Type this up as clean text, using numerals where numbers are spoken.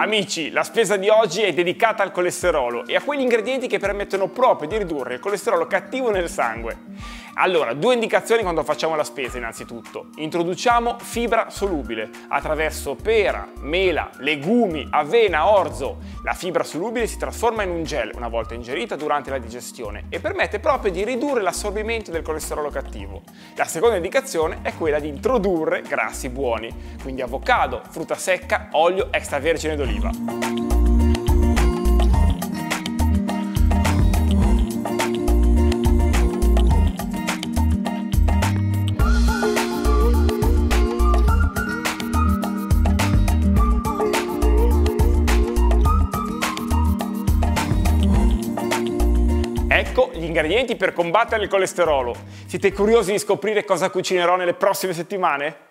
Amici, la spesa di oggi è dedicata al colesterolo e a quegli ingredienti che permettono proprio di ridurre il colesterolo cattivo nel sangue. Allora, due indicazioni quando facciamo la spesa innanzitutto. Introduciamo fibra solubile attraverso pera, mela, legumi, avena, orzo. La fibra solubile si trasforma in un gel una volta ingerita durante la digestione e permette proprio di ridurre l'assorbimento del colesterolo cattivo. La seconda indicazione è quella di introdurre grassi buoni, quindi avocado, frutta secca, olio extravergine d'oliva. Ecco gli ingredienti per combattere il colesterolo. Siete curiosi di scoprire cosa cucinerò nelle prossime settimane?